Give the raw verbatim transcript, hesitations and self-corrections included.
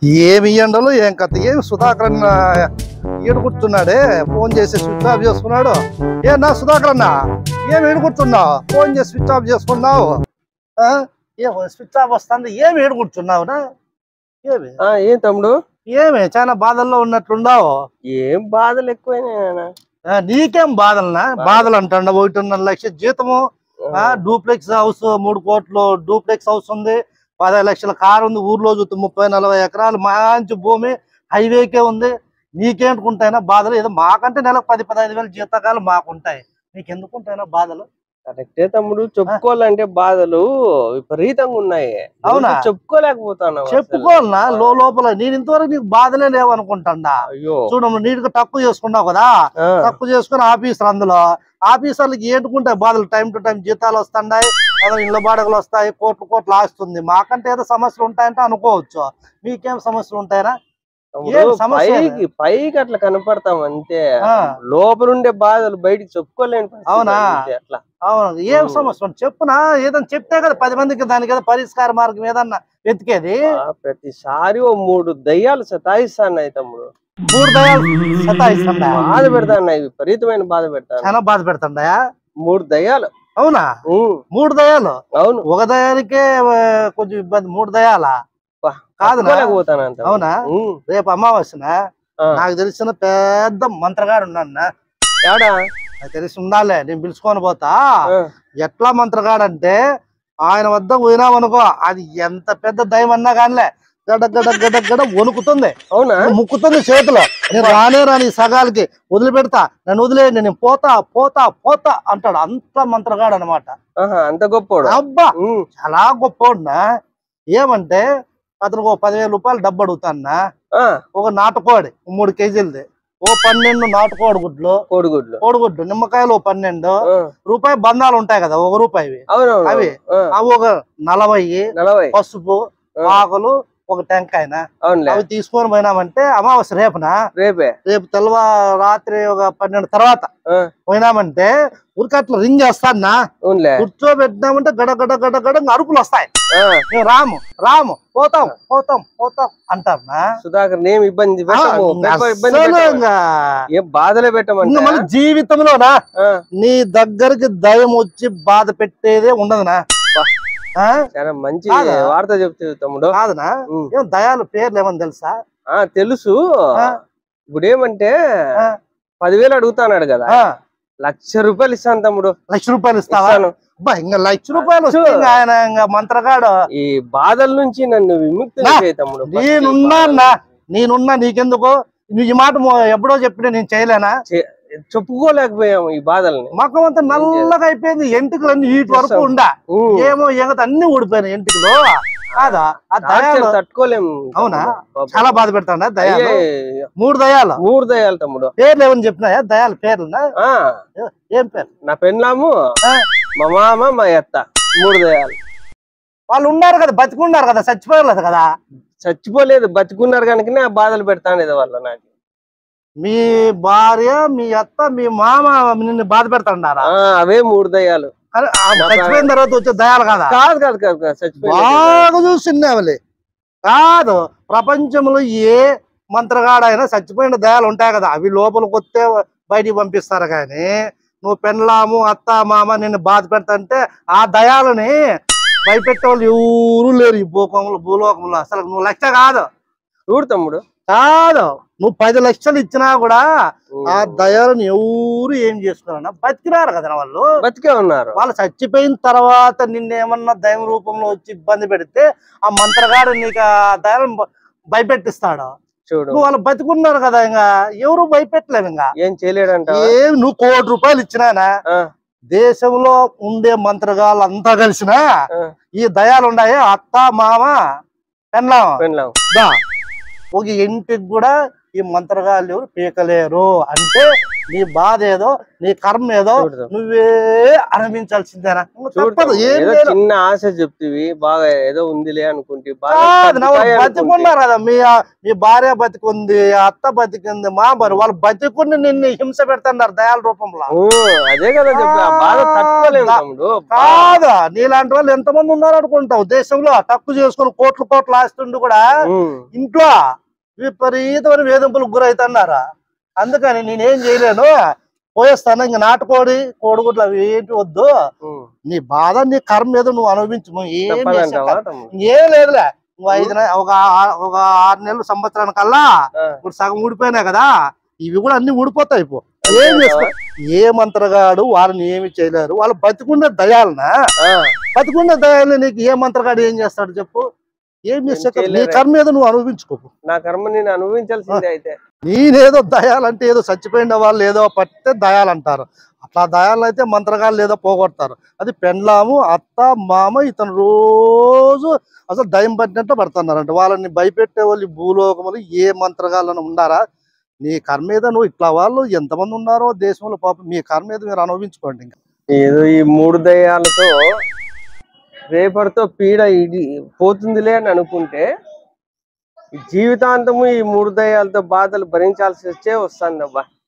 ఏమి ఎండలు ఏం కథ ఏమి సుధాకర్ అన్న ఈడు కూర్చున్నాడే ఫోన్ చేసి స్విచ్ ఆఫ్ చేసుకున్నాడు. ఏ నా సుధాకర్ అన్న ఏమి ఈడు కూర్చున్నావు? ఫోన్ చేసి స్విచ్ ఆఫ్ చేసుకున్నావు. ఏ స్విచ్ ఆఫ్ వస్తుంది ఏమి ఈడు కూర్చున్నావు? ఏమి ఏం తమ్ముడు ఏమి చాలా బాధల్లో ఉన్నట్లున్నావు? ఏం బాధలు ఎక్కువైనా నీకేం బాధలనా? బాధలు అంటాడు. ఒకటిన్నర లక్ష జీతము, డూప్లెక్స్ హౌస్ మూడు కోట్లు డూప్లెక్స్ హౌస్ ఉంది, పదహైదు లక్షల కారు ఉంది, ఊర్లో చూస్తే ముప్పై నలభై ఎకరాలు మంచి భూమి, హైవేకే ఉంది. నీకేంటుకుంటాయినా బాధలు? ఏదో మాకంటే నెలకు పది పదహైదు వేల జీతకాలు మాకుంటాయి, నీకెందుకుంటాయినా బాధలు? కరెక్టే తమ్ముడు, చెప్పుకోవాలంటే బాధలు విపరీతంగా ఉన్నాయి. అవునా? చెప్పుకోలేకపోతాను. చెప్పుకోవాలనా లో లోపల? నేను ఇంతవరకు నీకు బాధలే లేవు అనుకుంటా. అయ్యో చూడము నీట్గా తక్కువ చేసుకున్నావు కదా, తక్కువ చేసుకుని ఆఫీసర్, అందులో ఆఫీసర్లకి ఏంటుకుంటాయి బాధలు? టైం టు టైం జీతాలు వస్తున్నాయి, ఇళ్ళ బాడగలు వస్తాయి, కోట్లు కోట్లు ఆస్తుంది. మాకంటే ఏదో సమస్యలు ఉంటాయంటే అనుకోవచ్చు, మీకేం సమస్యలు ఉంటాయనా? పైకి పైకి అట్లా కనపడతాం అంతే, లోపలుండే బాధలు బయటికి చెప్పుకోలేని. అవునా? అట్లా అవును. ఏం సమస్య చెప్పునా? ఏదన్నా చెప్తే కదా పది మందికి దానికి ఏదో పరిష్కార మార్గం ఏదన్నా వెతికేది. ప్రతిసారి ఓ మూడు దయ్యాలు సతాయిస్తాన్నాయి తమ్ముడు. మూడు దయ్యాలు సతాయిస్తా బాధ పెడతాన్నాయి, విపరీతమైన బాధ పెడతాను. చాలా బాధ పెడతాండా? మూడు దయ్యాలు. అవునా? మూడు దయ్యాలు? అవును. ఒక దయానికే కొంచెం ఇబ్బంది, మూడు దయాలా? కాదు పోతాను. అవునా? రేపు అమావాస్యన నాకు తెలిసిన పెద్ద మంత్రగాడు ఉన్నాను. ఏడా? నాకు తెలిసి ఉండాలే, నేను పిలుచుకొని పోతా. ఎట్లా మంత్రగాడంటే ఆయన వద్ద పోయినామనుకో, అది ఎంత పెద్ద దయం అన్నా కానిలే గడ గడ గడ గడ వణుకుతుంది. అవునా? ముక్కుతుంది చేతిలో. నేను రానే రాని సగాలకి వదిలిపెడతా, నన్ను వదిలేయండి, నేను పోతా పోతా పోతా అంటాడు. అంత మంత్రగాడు అనమాట. అంత గొప్పోడు. అబ్బా చాలా గొప్పోడునా. ఏమంటే అతనికి ఒక పదివేల రూపాయలు డబ్బు అడుగుతాన్నా, ఒక నాటుకోడి మూడు కేజీలది, ఓ పన్నెండు నాటుకోడి గుడ్లు, కోడిగుడ్లు కోడిగుడ్లు నిమ్మకాయలు ఓ పన్నెండు రూపాయి బంధాలు ఉంటాయి కదా, ఒక రూపాయి అవి అవి ఒక నలభై, పసుపు ఆకులు, ఒక టెంకాయన అవి తీసుకొని పోయినామంటే అమావాస్య రేపునా, రేపే రేపు తెల్లవా రాత్రి ఒక పన్నెండు తర్వాత పోయినామంటే ఉరికట్ల రింగ్ చేస్తానా, కూర్చోబెట్టినామంటే గడ గడ గడ గడ అరుపులు వస్తాయి. రాము రాము పోతాం పోతాం పోతాం అంటారు. సుధాకర్ నేమ్ ఇబ్బంది ఏం బాధలే పెట్టమని మళ్ళీ జీవితంలోనా నీ దగ్గరికి దయం వచ్చి బాధ పెట్టేదే ఉండదునా. చాలా మంచి వార్త చెప్తే తమ్ముడు. కాదునా? ఏం దయాలు పేర్లు ఏమని తెలుసా? తెలుసు. ఇప్పుడు ఏమంటే పదివేలు అడుగుతాన్నాడు కదా, లక్ష రూపాయలు ఇస్తాను తమ్ముడు. లక్ష రూపాయలు ఇస్తాను? ఇంకా లక్ష రూపాయలు ఆయన ఇంకా మంత్రగాడు. ఈ బాధల నుంచి నన్ను విముక్తి చేయి తమ్ముడు. నేనున్నా నేనున్నా నీకెందుకు? నువ్వు ఈ మాట ఎప్పుడో చెప్పినా నేను చేయలేనా? చెప్పుకోలేకపోయాము ఈ బాధల్ని. మొఖం అంతా నల్లగా అయిపోయింది, ఎంటుకలు అన్ని వీటి వరకు ఉండా, ఏమో ఎంగత అన్ని ఊడిపోయినాయి ఎంటుకలు. కాదా? ఆ దయాలు తట్టుకోలేము. అవునా? చాలా బాధ పెడతాడా దయాలు? మూడు దయాలు. మూడు దయాలు తమ్ముడు. పేర్లు ఏమని చెప్పినాయా దయాల పేర్లునా? ఏం పేరు? నా పెళ్ళాము, మా మామ, మా అత్త, మూడు దయాలు. వాళ్ళు ఉన్నారు కదా, బతికున్నారు కదా, చచ్చిపోయలేదు కదా? చచ్చిపోలేదు, బతికున్నారు కనుకనే బాధలు పెడతాను వాళ్ళ. నాకు మీ భార్య, మీ అత్త, మీ మామ నిన్ను బాధ పెడతాడారా? అవే మూడు దయాలు. చచ్చిపోయిన తర్వాత వచ్చే దయాలు కదా? కాదు కాదు కాదు బాగా చూసినావలే. కాదు, ప్రపంచంలో ఏ మంత్రగాడైనా చచ్చిపోయిన దయాలు ఉంటాయి కదా, అవి లోపలికి వస్తే బయటికి పంపిస్తారు. కానీ నువ్వు పెళ్ళాము, అత్త, మామ నిన్ను బాధ పెడతాంటే ఆ దయాలని భయపెట్టే వాళ్ళు ఎవరూ లేరు ఈ భూకంలో భూలోకంలో. అసలు నువ్వు లక్ష కాదు చూడు తమ్ముడు, కాదు నువ్వు పది లక్షలు ఇచ్చినా కూడా ఆ దయాలను ఎవరు ఏం చేసుకున్నా బతికినారు కదా వాళ్ళు. బతికే ఉన్నారు. వాళ్ళు చచ్చిపోయిన తర్వాత నిన్నేమన్నా దైవ రూపంలో వచ్చి ఇబ్బంది పెడితే ఆ మంత్రగాడు నీకు ఆ దయాలను భయపెట్టిస్తాడు. చూడు, నువ్వు వాళ్ళు బతికున్నారు కదా, ఇంకా ఎవరు భయపెట్టలేవు. ఇంకా ఏం చేయలేడంట. ఏం నువ్వు కోటి రూపాయలు ఇచ్చినానా, దేశంలో ఉండే మంత్రగాళ్ళు అంతా కలిసినా ఈ దయాలు ఉన్నాయి, అత్త, మామ, పెళ్ళాం పెళ్ళాం ఒక ఇంటికి కూడా ఈ మంత్రగాళ్ళు ఎవరు పీకలేరు. అంటే నీ బాధ ఏదో నీ కర్మ ఏదో నువ్వే అనుభవించాల్సిందేనా? తప్పదు. చిన్న ఆశ చెప్తివి, బాగా ఏదో ఉందిలే అనుకుంటే బతికున్నారు కదా, మీ మీ భార్య బతికుంది, అత్త బతికుంది, మా భార్య వాళ్ళు బతికుండి నిన్ను హింస పెడుతున్నారు దయాల రూపంలో. అదే కదా కాదా, నీలాంటి వాళ్ళు ఎంతమంది ఉన్నారు అనుకుంటావు దేశంలో? తక్కువ చేసుకుని కోట్లు కోట్లు ఆస్తుండి కూడా ఇంట్లో విపరీతమైన వేధింపులకు గురవుతున్నారా? అందుకని నేనేం చేయలేను, పోయేస్తాను. ఇంక నాటుకోడి కోడిగుడ్లు అవి ఏంటి వద్దు, నీ బాధ నీ కర్మ ఏదో నువ్వు అనుభవించు. ఏం లేదులే, నువ్వు ఐదు ఒక ఒక ఆరు నెలలు సంవత్సరానికల్లా ఇప్పుడు సగం ఊడిపోయినాయి కదా, ఇవి కూడా అన్ని ఊడిపోతాయి. పో ఏం చేసుకో, ఏ మంత్రగాడు వాళ్ళని ఏమి చేయలేరు. వాళ్ళు బతికుండే దయాలనా? బతికుండే దయాలని నీకు ఏ మంత్రగాడు ఏం చేస్తాడు చెప్పు? ఏం చేస్తా, నీ కర్మ ఏదో నువ్వు అనుభవించుకోకు. నా కర్మ నేను అనుభవించాల్సిందే. అయితే నేనేదో దయాలంటే ఏదో చచ్చిపోయిన వాళ్ళు ఏదో పట్టితే దయాలంటారు. అట్లా దయాలు అయితే మంత్రగాళ్ళు ఏదో పోగొడతారు. అది పెండ్లాము అత్త మామ ఇతను రోజు అసలు దయం పట్టినట్టు పడుతున్నారంట. వాళ్ళని భయపెట్టే వాళ్ళు భూలోకములు ఏ మంత్రగాళ్ళని ఉన్నారా? నీ కర్మ మీద నువ్వు ఇట్లా వాళ్ళు ఎంతమంది ఉన్నారో దేశంలో పాపం, మీ కర్మ మీద మీరు అనుభవించుకోండి. ఇంకా ఏదో ఈ మూడు దయాలతో రేపటితో పీడ ఇది పోతుందిలే అని అనుకుంటే జీవితాంతము ఈ మూడు దయాలతో బాధలు భరించాల్సి వచ్చే వస్తుంది అబ్బా.